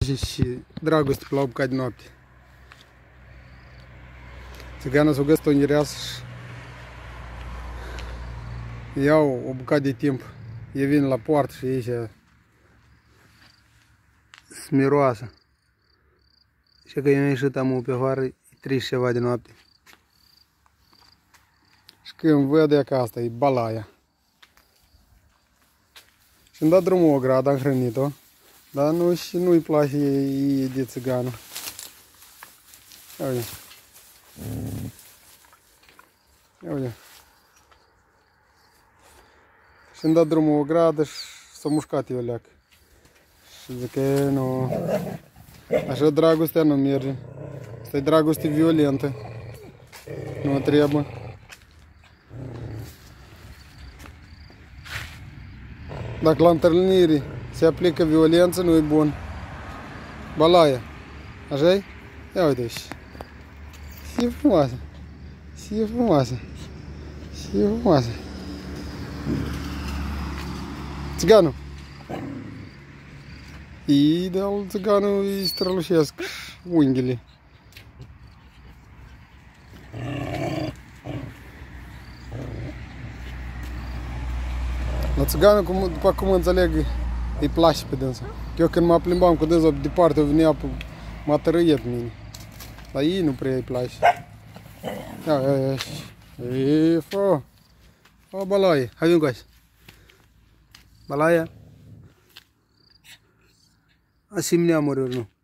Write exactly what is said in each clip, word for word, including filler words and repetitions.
Și dragoste pe la opt de noapte. Țiganul s-a găsit o mireasă și iau o bucată de timp. Ei vin la poartă și ei se miroasă. Și că eu am ieșit amul pe afară, e treizeci ceva de noapte. Și când văd ea că asta e balaia. Și-mi dat drumul o gradă, am hrănit-o. Dar nu, și nu-i place ei de țiganul. Ia uite. Ia uite. Și-mi dat drumul o gradă și s-a mușcat eu leac. Și zic că nu... Așa dragostea nu merge. Asta e dragoste violentă. Nu trebuie. Dacă la întâlnire se aplică violență, nu e bun. Balaia. Așa-i? Ia uite și. Și e frumoasă. Și e frumoasă. Și e frumoasă. Țiganul. E de-al țiganul îi strălușesc unghiile. La țiganul, cum, după cum înțeleg, îi place pe dânsa. Eu când mă plimbam cu dânsa departe, o venea, m-a tărâiet mine. Dar ei nu prea îi place. Ia, ia, ia. E, fă. O, balaie. Hai vin cu așa. Balaia. Asemenea amoruri, nu.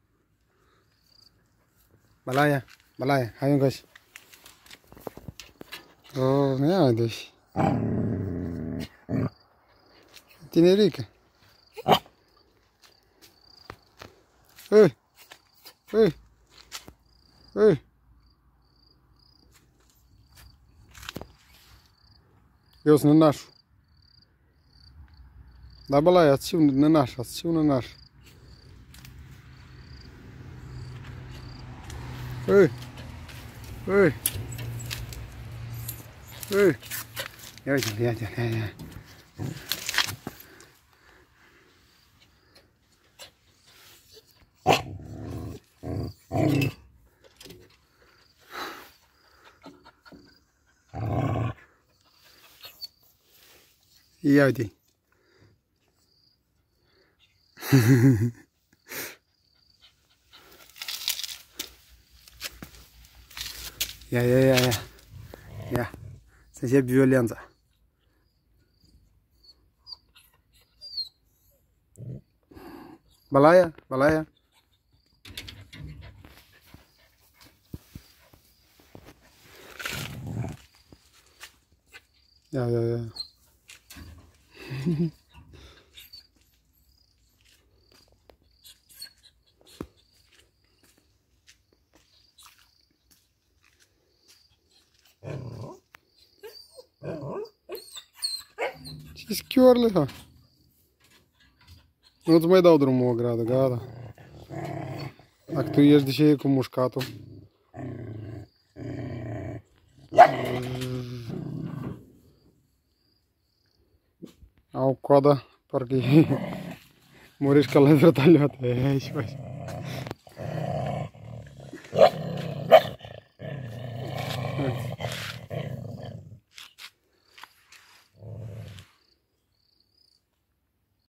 Balaia. Balaia. Hai vin cu așa. O, ia uite și. Tinerică. Ei, ei, ei. Eu sunt nănașul. Da, balaia, ați și un nănaș, ați și un nănaș. Ei, ei, ei. Ia uite, ia, ia, ia, ia. Ia uite. Ia, ia, ia, ia. Ia. Să începe violența. Balaia, balaia. Ia, ia, ia. Ce schiorle, ha? Nu-ți mai dau drumul o gradă, gata. Dacă tu ești de ce e cu mușcatul. Au coada, parcă e... Muriși ca la vertaliotă.